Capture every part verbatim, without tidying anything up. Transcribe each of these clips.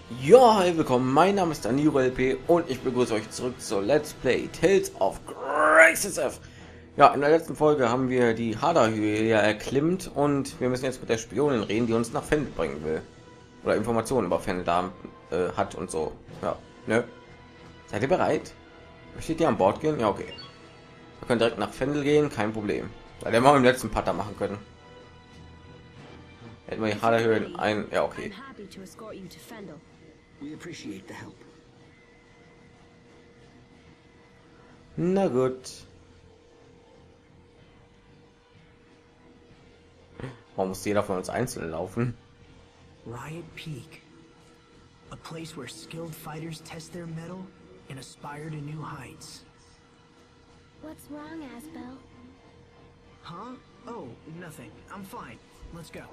Ja, hi, willkommen. Mein Name ist Danilo L P und ich begrüße euch zurück zur Let's Play Tales of Grace. Ja, in der letzten Folge haben wir die Hader-Höhe erklimmt und wir müssen jetzt mit der Spionin reden, die uns nach Fendel bringen will oder Informationen über Fendel da äh, hat und so. Ja, ne? Seid ihr bereit? Möchtet ihr an Bord gehen? Ja, okay. Wir können direkt nach Fendel gehen, kein Problem. Weil wir mal im letzten Patter machen können. Hätten wir die Hader-Höhe ein, ja, okay. We appreciate the help. Na gut. Warum muss jeder von uns einzeln laufen? Riot Peak. A place where skilled fighters test their mettle and aspire to new heights. What's wrong, Asbel? Huh? Oh, nothing. I'm fine. Let's go.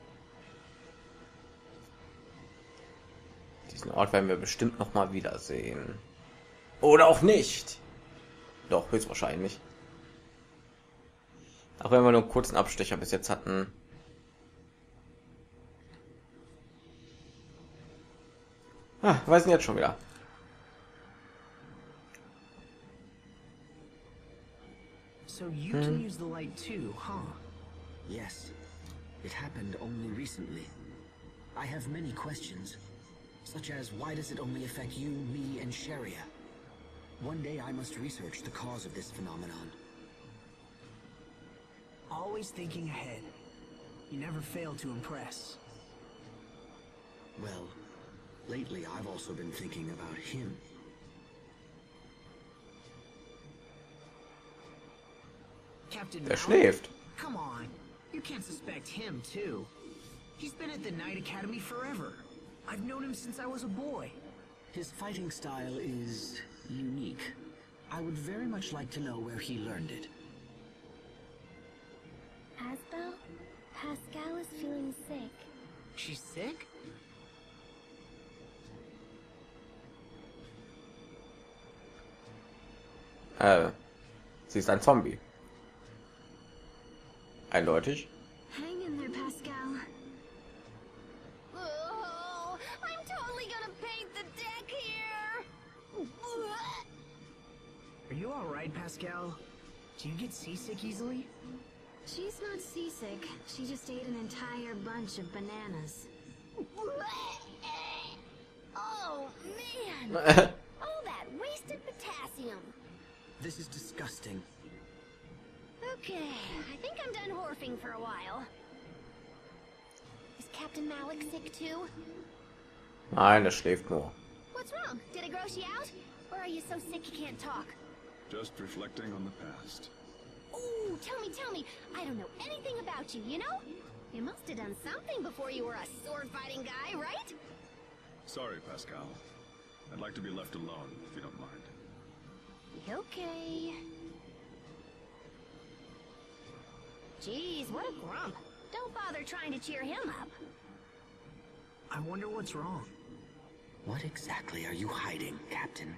Diesen Ort werden wir bestimmt noch mal wiedersehen. Oder auch nicht. Doch, höchstwahrscheinlich. Auch wenn wir nur einen kurzen Abstecher bis jetzt hatten. Ah, weiß nicht jetzt schon wieder. So you can use the light too, huh? Yes, it happened only recently. I have many questions, such as why does it only affect you, me, and Sharia? One day I must research the cause of this phenomenon. Always thinking ahead. You never fail to impress. Well, lately I've also been thinking about him. Captain Der Malik? schläft. Come on. You can't suspect him too. He's been at the Knight Academy forever. I've known him since I was a boy. His fighting style is unique. I would very much like to know where he learned it. Asbel? Pascal is feeling sick. She's sick? Äh, sie ist ein Zombie. Eindeutig. Hang in there, Pascal. Oh, I'm totally gonna paint the deck here. Are you alright, Pascal? Do you get seasick easily? She's not seasick. She just ate an entire bunch of bananas. Oh, man. All that wasted potassium. This is disgusting. Okay, I think I'm done horfing for a while. Is Captain Malik sick too? Nein, er schläft nur. What's wrong? Did it gross you out? Or are you so sick you can't talk? Just reflecting on the past. Ooh, tell me, tell me. I don't know anything about you, you know? You must have done something before you were a sword-fighting guy, right? Sorry, Pascal. I'd like to be left alone, if you don't mind. Okay. Jeez, what a grump. Don't bother trying to cheer him up. I wonder what's wrong. What exactly are you hiding, Captain?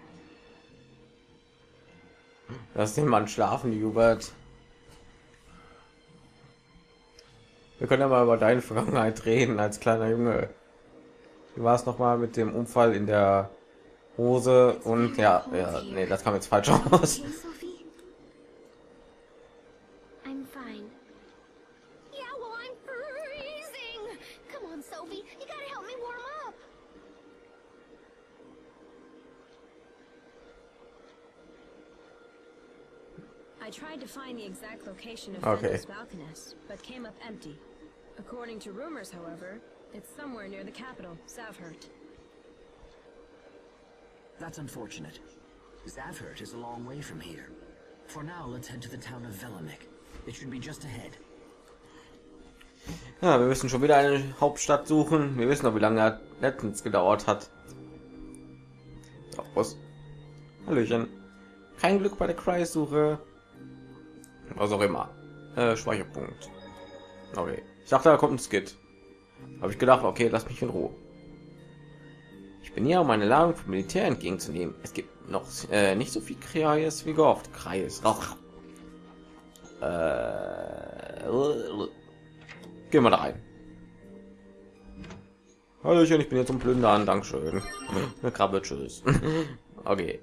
Lass den Mann schlafen, Hubert. Wir können ja mal über deine Vergangenheit reden als kleiner Junge. Wie war es noch mal mit dem Unfall in der Hose und ja, ja, nee, das kam jetzt falsch raus. Okay, Sophie? I'm fine. Yeah, well, I'm freezing. Come on, Sophie. You gotta help me warm up. I tried to find the exact location of Okay. Fendel's balconess, but came up empty. According to rumors, however, it's somewhere near the capital, Zavhert. That's unfortunate. Zavhert is a long way from here. For now, let's head to the town of Velamic. It should be just ahead. Ja, wir müssen schon wieder eine Hauptstadt suchen. Wir wissen noch, wie lange er letztens gedauert hat. Auf was? Hallöchen. Kein Glück bei der Kreissuche. Was auch immer. Äh, Speicherpunkt. Okay. Ich dachte, da kommt ein Skit. Habe ich gedacht, okay, lass mich in Ruhe. Ich bin hier, um eine Ladung vom Militär entgegenzunehmen. Es gibt noch äh, nicht so viel Kreis wie gehofft. Kreis. Rauch. Äh, gehen wir da rein. Hallöchen, ich bin jetzt zum Plündern, dankeschön. Eine Krabbe, tschüss. Okay.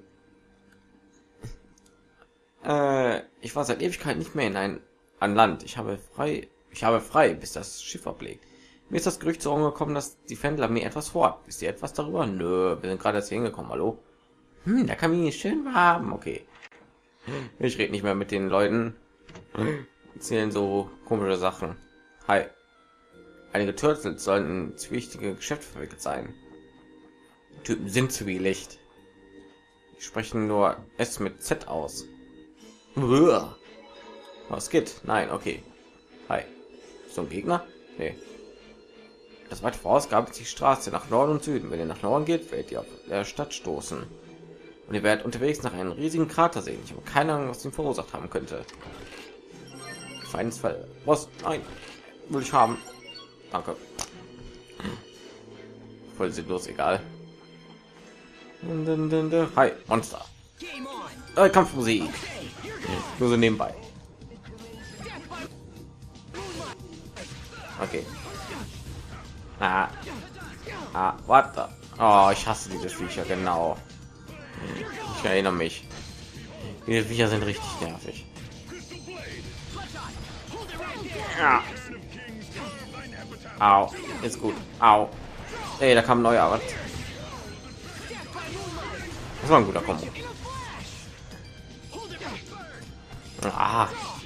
Äh, ich war seit Ewigkeit nicht mehr in ein an Land. Ich habe frei, ich habe frei, bis das Schiff ablegt. Mir ist das Gerücht zu Ohren gekommen, dass die Fändler mir etwas vorhat. Wisst ihr etwas darüber? Nö, wir sind gerade erst hier hingekommen. Hallo? Hm, der Kamin ist schön warm. Okay. Ich rede nicht mehr mit den Leuten. Erzählen so komische Sachen. Hi. Einige Turtles sollen in zwielichtige Geschäfte verwickelt sein. Die Typen sind zwielicht. Die sprechen nur S mit Z aus. Uah. Was geht? Nein, okay. Hi. So ein Gegner? Nee. Das weit voraus gab es die Straße nach Norden und Süden. Wenn ihr nach Norden geht, werdet ihr auf der Stadt stoßen. Und ihr werdet unterwegs nach einem riesigen Krater sehen. Ich habe keine Ahnung, was ihn verursacht haben könnte. Feindesfall. Was? Nein. Will ich haben. Danke. Voll sinnlos, egal. Hi, Monster. Äh, Kampfmusik. Nur so nebenbei. Okay. Ah. Ah, warte. Oh, ich hasse diese Viecher, genau. Ich erinnere mich. Diese Viecher sind richtig nervig. Ja. Au, ist gut. Au. Ey, da kam ein neuer. Was? Das war ein guter Kombo. Ah.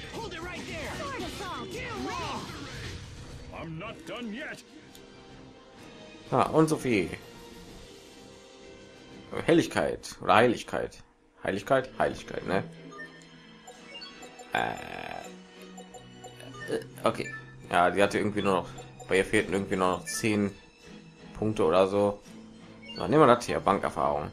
Ah, und so viel. Helligkeit oder Heiligkeit. Heiligkeit, Heiligkeit, ne? Äh, okay. Ja, die hatte irgendwie nur noch, bei ihr fehlten irgendwie nur noch zehn Punkte oder so. Na, nehmen wir das hier, Bankerfahrung.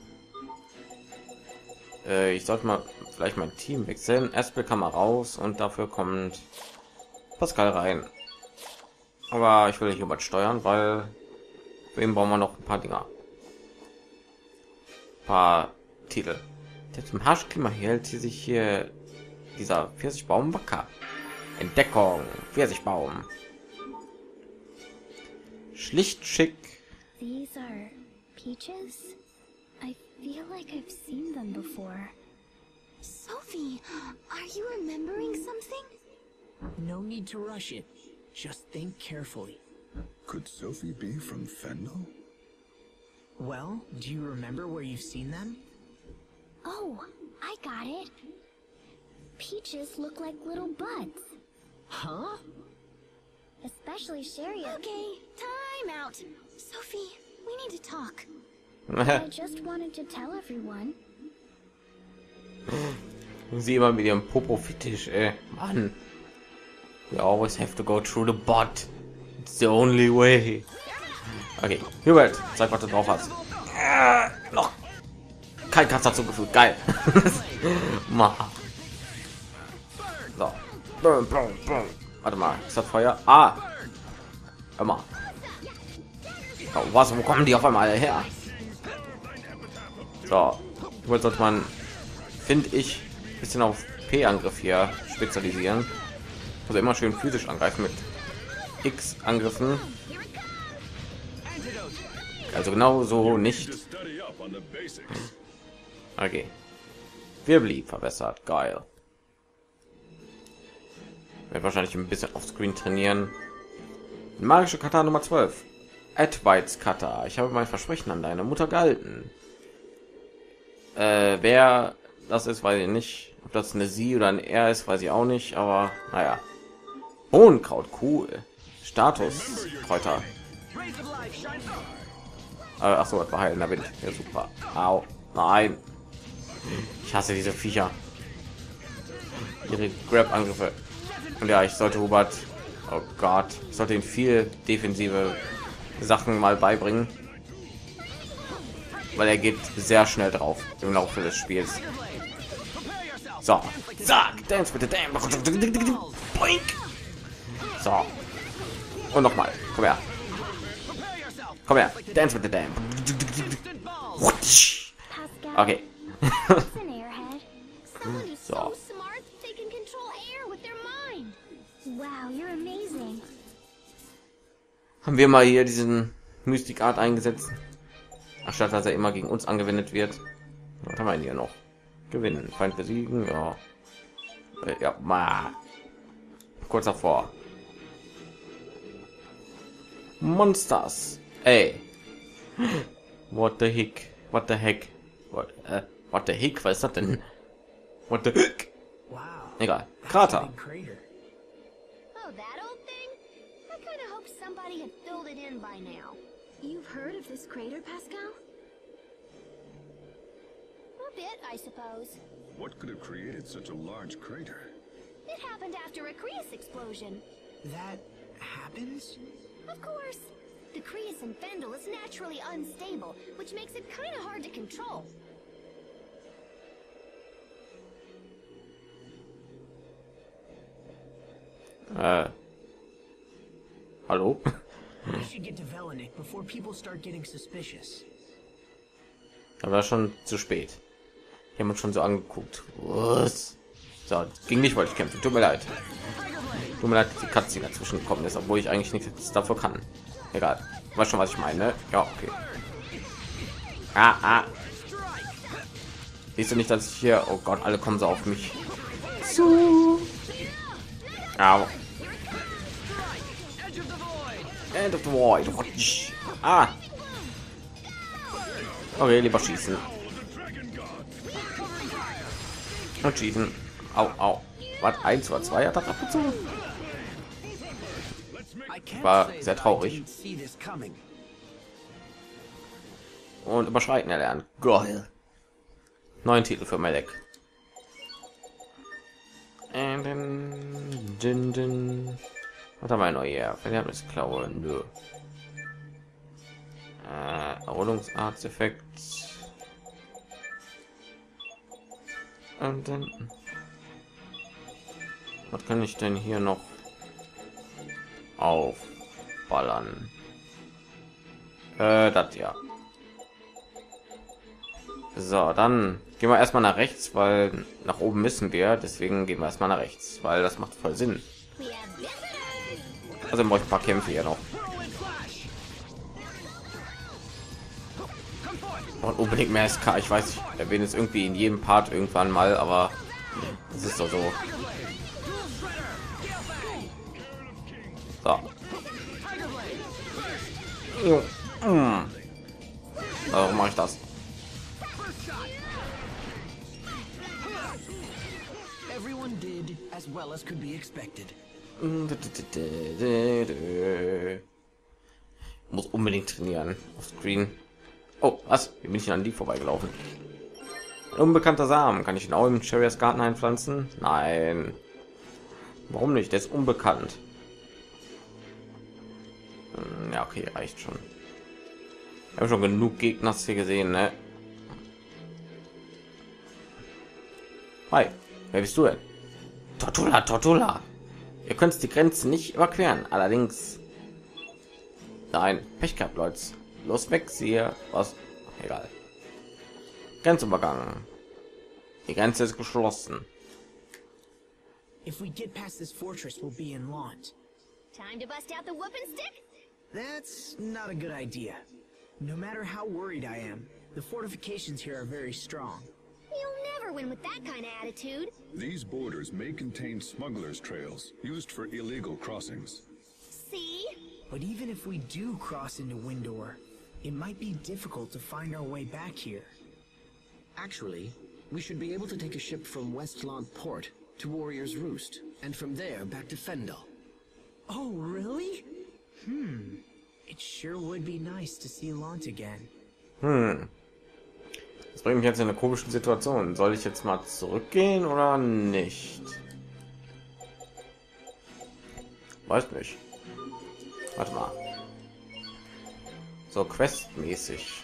Äh, ich sollte mal vielleicht mein Team wechseln. Aspel kann mal raus und dafür kommt Pascal rein. Aber ich will nicht über steuern, weil für ihn brauchen wir noch ein paar Dinger. Ein paar Titel. Der zum Haschklima hält sie sich hier dieser Pfirsichbaum wacker. Entdeckung, Pfirsichbaum. Schlicht schick. These are peaches? I feel like I've seen them before. Sophie, are you remembering something? No need to rush it. Just think carefully. Could Sophie be from Fendel? Well, do you remember where you've seen them? Oh, I got it. Peaches look like little buds. Huh? Especially Sherry. Okay, time out. Sophie, we need to talk. I just wanted to tell everyone. Sie immer mit ihrem Popo-Fetisch, ey. Mann. We always have to go through the butt. It's the only way. Okay, Hubert, zeig, was du drauf hast. Äh, noch kein Katz dazu gefühlt. Geil. So. Warte mal, ist das Feuer? Ah. Hör mal. Oh, was? Wo kommen die auf einmal her? So. Wohl sollte man, finde ich, ein bisschen auf P-Angriff hier spezialisieren. Also immer schön physisch angreifen mit X-Angriffen. Also genau so nicht. Okay. Wirbli verbessert. Geil. Wird wahrscheinlich ein bisschen auf Screen trainieren. Magische Kata Nummer zwölf. Advites Kata. Ich habe mein Versprechen an deine Mutter gehalten. Äh, wer das ist, weiß ich nicht. Ob das eine sie oder ein er ist, weiß ich auch nicht. Aber naja. Hohenkraut, cool. Status Kräuter. Äh, ach so, das war heilender Wind. Ja, super. Au. Nein. Ich hasse diese Viecher. Ihre Grab-Angriffe. Und ja, ich sollte Hubert, oh Gott, ich sollte ihn viel defensive Sachen mal beibringen, weil er geht sehr schnell drauf im Laufe des Spiels. So, zack, dance mit der Boink. So, und noch mal, komm her, komm her, dance mit der Okay. So. Wow, you're amazing. Haben wir mal hier diesen Mystikart eingesetzt, anstatt dass er immer gegen uns angewendet wird. Was haben wir denn hier noch? Gewinnen, Feind besiegen, ja. Äh, ja, mal. Kurz davor. Monsters. Ey. What the heck? What the heck? What, äh, what the heck? Was ist das denn? What the heck? Wow. Egal. that's a Krater. big crater. Oh, that old thing? I kind of hope somebody had filled it in by now. You've heard of this crater, Pascal? A bit, I suppose. What could have created such a large crater? It happened after a Creus explosion. That happens? Of course. The Creus Vendel is naturally unstable, which makes it kind of hard to control. Äh. Hallo? We should get to Velanik before people start getting suspicious. Da war schon zu spät. Wir haben uns schon so angeguckt. Was? So, ging nicht, weil ich kämpfe. Tut mir leid. Tut mir leid, dass die Cutscene dazwischen gekommen ist, obwohl ich eigentlich nichts dafür kann. Egal. Weißt schon, was ich meine? Ja, okay. Ah, ah. Siehst du nicht, dass ich hier... Oh Gott, alle kommen so auf mich zu. Au. End of the void. Ah. Okay, lieber schießen. Und schießen. Au, au. Was? Eins oder zwei hat er abgezogen? War sehr traurig. Und überschreiten erlernen. Geil. Neuen Titel für Melek. Und dann, dann, dann. Was haben wir noch hier? Verderbnisklaue. Nö. Äh, Erholungsarteffekt. Und dann. Was kann ich denn hier noch aufballern? Äh, das ja. So, dann gehen wir erstmal nach rechts, weil nach oben müssen wir. Deswegen gehen wir erstmal nach rechts, weil das macht voll Sinn. Also brauche ich ein paar Kämpfe hier noch. Und unbedingt mehr S K. Ich weiß, ich erwähne es irgendwie in jedem Part irgendwann mal, aber es ist doch so. So. Warum mache ich das? Everyone did as well as could be expected. Muss unbedingt trainieren auf Screen. Oh, was? Wie bin ich denn an die vorbeigelaufen? Unbekannter Samen. Kann ich ihn auch im Cherry's Garten einpflanzen? Nein. Warum nicht? Der ist unbekannt. Ja, okay, reicht schon. Ich habe schon genug Gegner hier gesehen, ne? Hi, wer bist du denn? Tortula, Tortula. Ihr könnt die Grenze nicht überqueren. Allerdings, nein, Pech gehabt, Leute. Los weg, siehe was. Egal. Grenzübergang. Die Grenze ist geschlossen. If we get past this fortress, we'll be in Lont. Time to bust out the whooping stick? That's not a good idea. No matter how worried I am, the fortifications here are very strong. You'll never win with that kind of attitude. These borders may contain smugglers' trails used for illegal crossings. See? But even if we do cross into Windor, it might be difficult to find our way back here. Actually, we should be able to take a ship from Westland Port to Warrior's Roost, and from there back to Fendel. Oh, really? Hmm. It sure would be nice to see Lont again. Hm. Das bringt mich jetzt in eine komische Situation. Soll ich jetzt mal zurückgehen oder nicht? Weiß nicht. Warte mal. So questmäßig.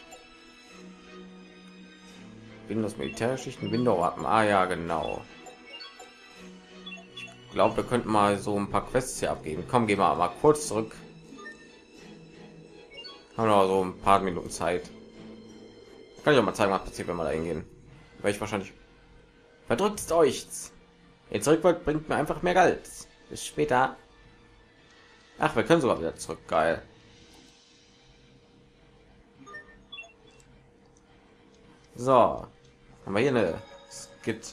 Windows Militärschichten, Windows Wappen. Ah ja, genau. Ich glaube, wir könnten mal so ein paar Quests hier abgeben. Komm, gehen wir mal kurz zurück. Haben wir so ein paar Minuten Zeit. Kann ich auch mal zeigen, was passiert, wenn wir da hingehen. Weil ich wahrscheinlich verdrückt euch. Ihr zurück wollt, bringt mir einfach mehr Geld. Bis später. Ach, wir können sogar wieder zurück. Geil. So, haben wir hier eine Skit.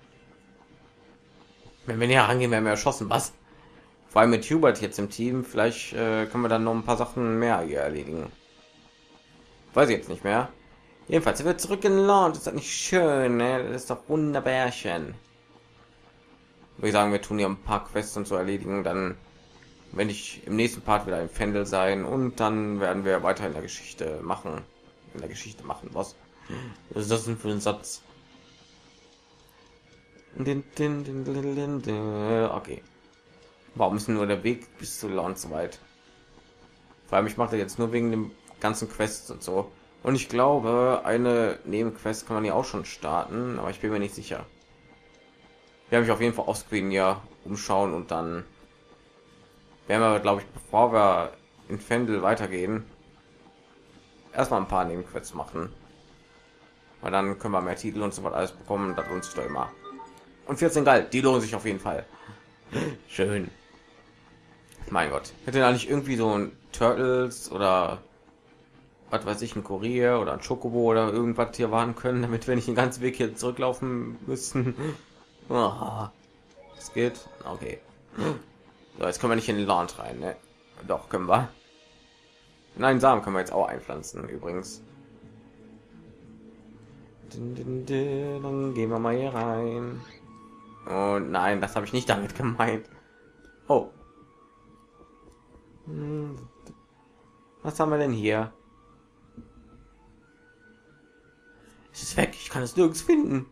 Wenn wir näher rangehen, werden wir erschossen. Was? Vor allem mit Hubert jetzt im Team. Vielleicht äh, können wir dann noch ein paar Sachen mehr hier erledigen. Weiß ich jetzt nicht mehr. Jedenfalls, er wird zurück in Land. Ist das nicht schön? Ne? Das ist doch wunderbärchen. Würde ich sagen, wir tun hier ein paar Quests und so erledigen. Dann, wenn ich im nächsten Part wieder im Fendel sein und dann werden wir weiter in der Geschichte machen. In der Geschichte machen. Was? Was ist das denn für ein Satz? Okay. Warum ist nur der Weg bis zu Launch so weit? Vor allem, ich mache das jetzt nur wegen dem ganzen Quests und so. Und ich glaube, eine Nebenquest kann man ja auch schon starten, aber ich bin mir nicht sicher. Wir haben mich auf jeden Fall offscreen ja umschauen und dann werden wir, glaube ich, bevor wir in Fendel weitergehen, erstmal ein paar Nebenquests machen. Weil dann können wir mehr Titel und so was alles bekommen, das uns doch immer. Und vierzehn Geld, die lohnen sich auf jeden Fall. Schön. Mein Gott, hätte eigentlich irgendwie so ein Turtles oder was weiß ich, ein Kurier oder ein Chocobo oder irgendwas hier warten können, damit wir nicht den ganzen Weg hier zurücklaufen müssen. Oh, das geht. Okay. So, jetzt können wir nicht in den Land rein, ne? Doch, können wir. Nein, Samen können wir jetzt auch einpflanzen, übrigens. Dann gehen wir mal hier rein. Und nein, das habe ich nicht damit gemeint. Oh. Was haben wir denn hier? Es ist weg, ich kann es nirgends finden.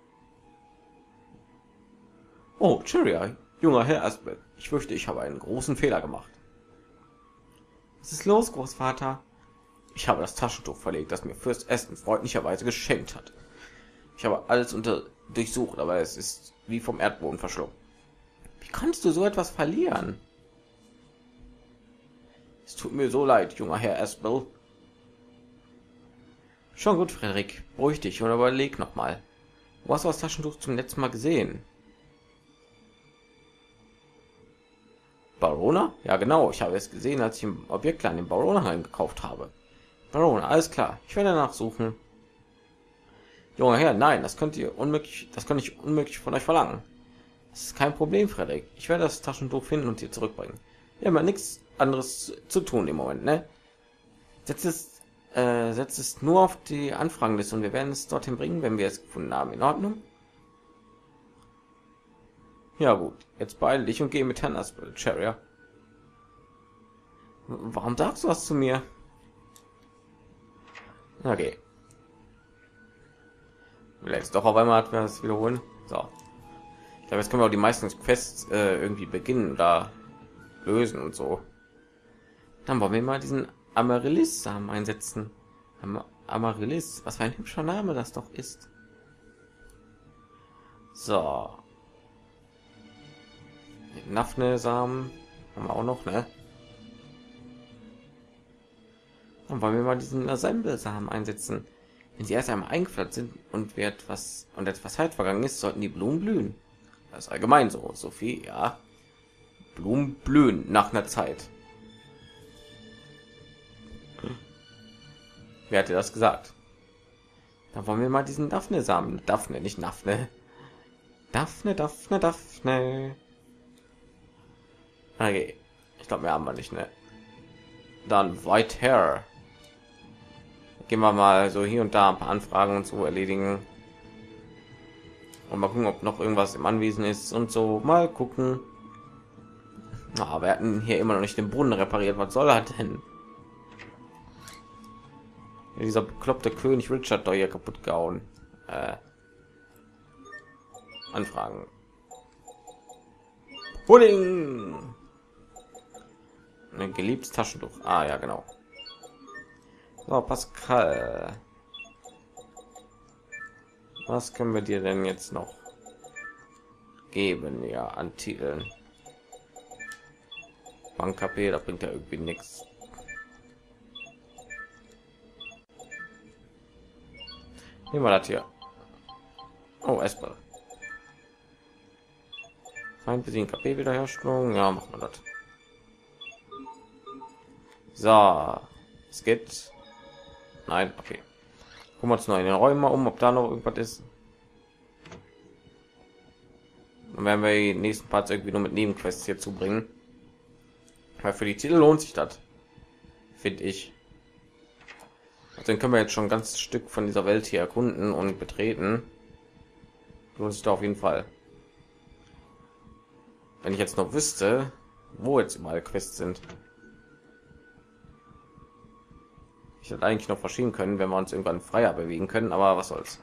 Oh, Cheria, junger Herr Aspel. Ich fürchte, ich habe einen großen Fehler gemacht. Was ist los, Großvater? Ich habe das Taschentuch verlegt, das mir Fürst Aston freundlicherweise geschenkt hat. Ich habe alles unter durchsucht, aber es ist wie vom Erdboden verschlungen. Wie kannst du so etwas verlieren? Es tut mir so leid, junger Herr Aspel. Schon gut, Frederik. Beruhig dich und überleg noch mal. Wo hast du das Taschentuch zum letzten Mal gesehen? Barona? Ja, genau. Ich habe es gesehen, als ich im Objektladen in Barona gekauft habe. Barona, alles klar. Ich werde nachsuchen. Junger Herr, nein, das könnt ihr unmöglich, das kann ich unmöglich von euch verlangen. Das ist kein Problem, Frederik. Ich werde das Taschentuch finden und dir zurückbringen. Wir haben ja nichts anderes zu tun im Moment, ne? Setzt es, äh, setzt es nur auf die Anfragenliste und wir werden es dorthin bringen, wenn wir es gefunden haben. In Ordnung? Ja gut, jetzt beeil dich und geh mit Herrn Aspel, Cheria. Warum sagst du was zu mir? Okay. Vielleicht doch auf einmal hat wir das wiederholen. So. Ich glaube, jetzt können wir auch die meisten Quests äh, irgendwie beginnen oder lösen und so. Dann wollen wir mal diesen Amaryllis-Samen einsetzen. Am Amaryllis, was für ein hübscher Name das doch ist. So. Naphne-Samen haben wir auch noch, ne? Dann wollen wir mal diesen Assemble-Samen einsetzen. Wenn sie erst einmal eingepflanzt sind und wir etwas und etwas Zeit vergangen ist, sollten die Blumen blühen. Das ist allgemein so, Sophie, ja. Blumen blühen nach einer Zeit. Wer hat dir das gesagt? Dann wollen wir mal diesen Daphne-Samen. Daphne, nicht Naphne. Daphne, Daphne, Daphne. Okay. Ich glaube, wir haben wir nicht, ne? Dann White Hair. Gehen wir mal so hier und da ein paar Anfragen und so erledigen. Und mal gucken, ob noch irgendwas im Anwesen ist und so. Mal gucken. Ah, wir hatten hier immer noch nicht den Brunnen repariert. Was soll er denn? Ja, dieser bekloppte König Richard doch hier kaputt gehauen. Äh, Anfragen. Pudding. Ein geliebtes Taschentuch. Ah ja, genau. So, Pascal. Was können wir dir denn jetzt noch geben? Ja, an Titeln. Bank-K P, da bringt ja irgendwie nichts. Nehmen wir das hier. Oh, Esper. Feind besiegen, K P Wiederherstellung. Ja, machen wir das. So, es geht. Nein, okay. Gucken wir uns noch in den Räumen mal um, ob da noch irgendwas ist. Dann werden wir die nächsten Parts irgendwie nur mit Nebenquests hier zubringen. Weil für die Titel lohnt sich das, finde ich. Also dann können wir jetzt schon ein ganzes Stück von dieser Welt hier erkunden und betreten. Lohnt sich da auf jeden Fall. Wenn ich jetzt noch wüsste, wo jetzt überall Quests sind. Ich hätte eigentlich noch verschieben können, wenn wir uns irgendwann freier bewegen können, aber was soll's.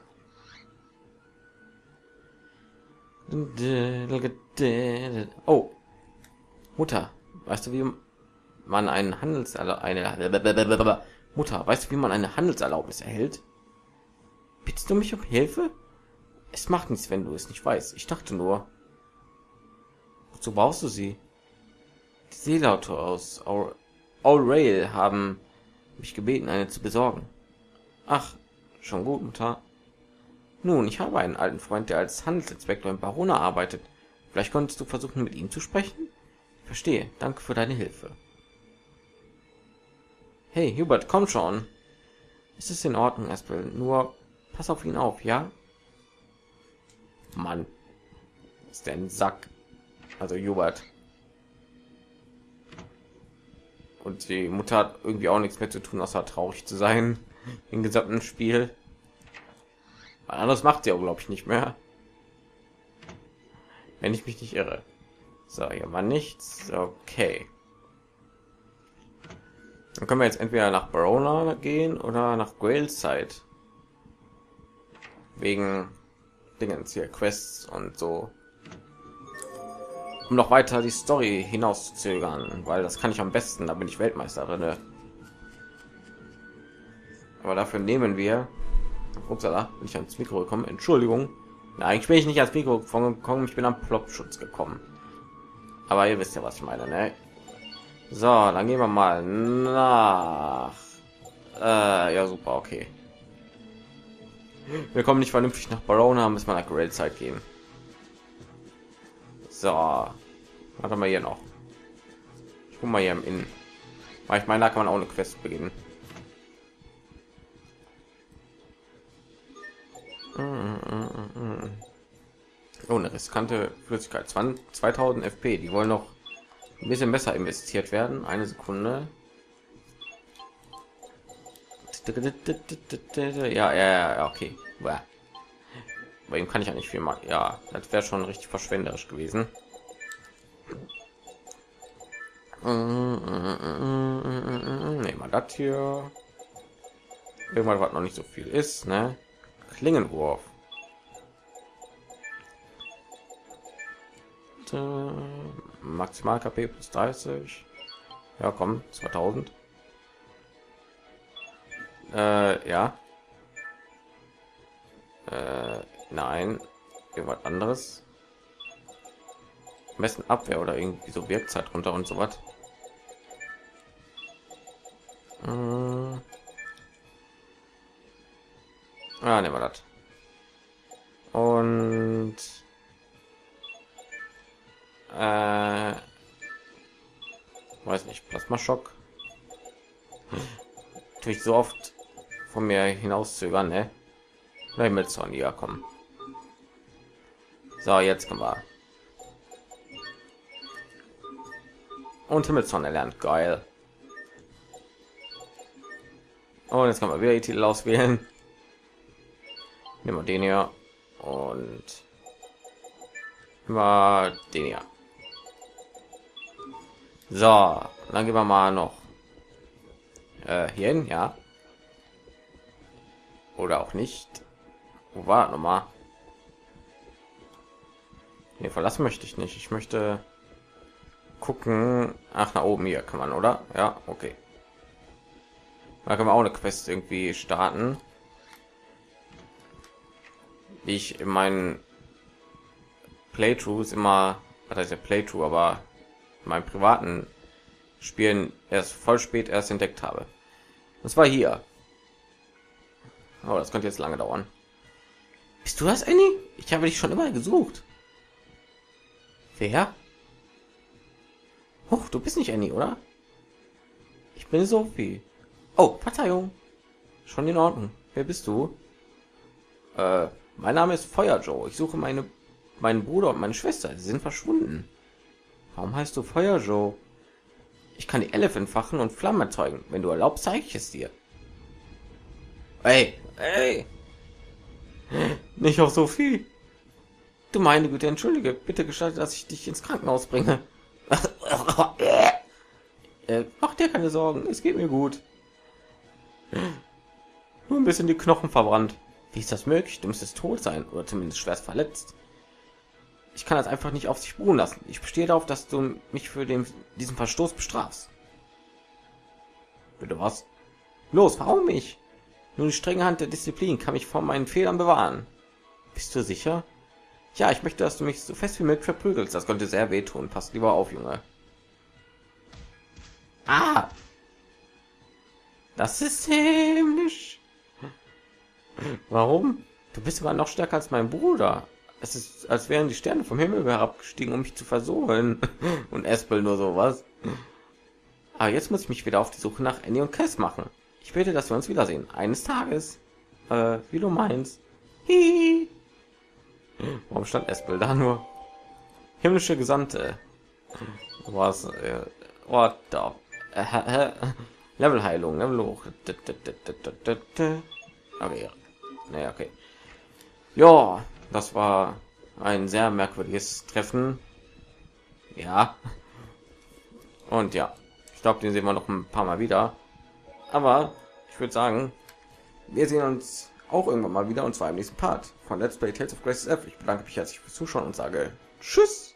Oh, Mutter, weißt du, wie man einen Handelserlaubnis eine Mutter, weißt du, wie man eine Handelserlaubnis erhält? Bittest du mich um Hilfe? Es macht nichts, wenn du es nicht weißt. Ich dachte nur, wozu brauchst du sie? Die Seeleute aus Aurail haben mich gebeten, eine zu besorgen. Ach, schon gut, Mutter. Nun, ich habe einen alten Freund, der als Handelsinspektor in Barona arbeitet. Vielleicht konntest du versuchen, mit ihm zu sprechen? Ich verstehe. Danke für deine Hilfe. Hey, Hubert, komm schon. Es ist in Ordnung, Aspel. Nur pass auf ihn auf, ja? Mann. Ist der ein Sack. Also Hubert. Und die Mutter hat irgendwie auch nichts mehr zu tun, außer traurig zu sein im gesamten Spiel. Was anderes macht sie auch, glaube ich, nicht mehr. Wenn ich mich nicht irre. So, hier war nichts. Okay. Dann können wir jetzt entweder nach Barona gehen oder nach Grailside. Wegen Dingens hier, Quests und so. Um noch weiter die Story hinauszuzögern, weil das kann ich am besten, da bin ich Weltmeister drin. Aber dafür nehmen wir, upsala, bin ich ans Mikro gekommen, Entschuldigung. Na, eigentlich bin ich nicht ans Mikro gekommen, ich bin am Plopschutz gekommen. Aber ihr wisst ja, was ich meine, ne? So, dann gehen wir mal nach. Äh, ja, super, okay. Wir kommen nicht vernünftig nach Barona, müssen wir nach Grailside gehen. So, was haben wir hier noch? Ich guck mal hier im Innen. Weil ich meine, da kann man auch eine Quest beginnen. Oh, eine riskante Flüssigkeit. zweitausend F P. Die wollen noch ein bisschen besser investiert werden. Eine Sekunde. Ja, ja, ja, okay. Bei ihm kann ich ja nicht viel machen. Ja, das wäre schon richtig verschwenderisch gewesen. Nehmen wir das hier. Irgendwann, was noch nicht so viel ist, ne? Klingenwurf. Maximal K P plus dreißig. Ja, komm, zweitausend. Äh, ja. Äh, nein. Irgendwas anderes. Am besten Abwehr oder irgendwie so Wirkzeit runter und so was. Hm. Ah, nehmen wir das. Und äh, weiß nicht, Plasmaschock. Natürlich so oft von mir hinauszögern, ne? Himmelszorn, ja, kommen. So, jetzt können wir. Und Himmelszorn erlernt, geil. Und jetzt kann man wieder die Titel auswählen. Nehmen wir den hier und immer den hier. So, dann gehen wir mal noch äh, hier hin, ja. Oder auch nicht. Wo war noch mal? Nee, verlassen möchte ich nicht. Ich möchte gucken. Ach, nach oben hier kann man, oder? Ja, okay. Da können wir auch eine Quest irgendwie starten, die ich in meinen Playthroughs immer, was heißt der Playthrough, aber in meinen privaten Spielen erst voll spät erst entdeckt habe. Das war hier. Oh, das könnte jetzt lange dauern. Bist du das, Annie? Ich habe dich schon immer gesucht. Wer? Huch, du bist nicht Annie, oder? Ich bin Sophie. Oh, Verzeihung. Schon in Ordnung. Wer bist du? Äh, mein Name ist Feuer Joe. Ich suche meine, meinen Bruder und meine Schwester. Sie sind verschwunden. Warum heißt du Feuer Joe? Ich kann die Elf entfachen und Flammen erzeugen. Wenn du erlaubst, zeige ich es dir. Hey, hey! Nicht auf Sophie. Du meine Güte, entschuldige. Bitte gestatte, dass ich dich ins Krankenhaus bringe. äh, mach dir keine Sorgen. Es geht mir gut. Nur ein bisschen die Knochen verbrannt. Wie ist das möglich? Du müsstest tot sein oder zumindest schwerst verletzt. Ich kann das einfach nicht auf sich beruhen lassen. Ich bestehe darauf, dass du mich für den, diesen Verstoß bestrafst. Bitte was? Los, warum mich? Nur die strenge Hand der Disziplin kann mich vor meinen Fehlern bewahren. Bist du sicher? Ja, ich möchte, dass du mich so fest wie möglich verprügelst. Das könnte sehr wehtun. Pass lieber auf, Junge. Ah! Das ist himmlisch. Warum? Du bist sogar noch stärker als mein Bruder. Es ist, als wären die Sterne vom Himmel herabgestiegen, um mich zu versohlen. Und Espel nur sowas. Aber jetzt muss ich mich wieder auf die Suche nach Annie und Cass machen. Ich bitte, dass wir uns wiedersehen. Eines Tages. Äh, wie du meinst. Hihi. Warum stand Espel da nur? Himmlische Gesandte. Was? Äh, what the? Äh, Levelheilung, Level hoch. Okay. Naja, okay. Ja, das war ein sehr merkwürdiges Treffen. Ja. Und ja, ich glaube, den sehen wir noch ein paar Mal wieder. Aber ich würde sagen, wir sehen uns auch irgendwann mal wieder, und zwar im nächsten Part von Let's Play Tales of Graces F. Ich bedanke mich herzlich fürs Zuschauen und sage Tschüss.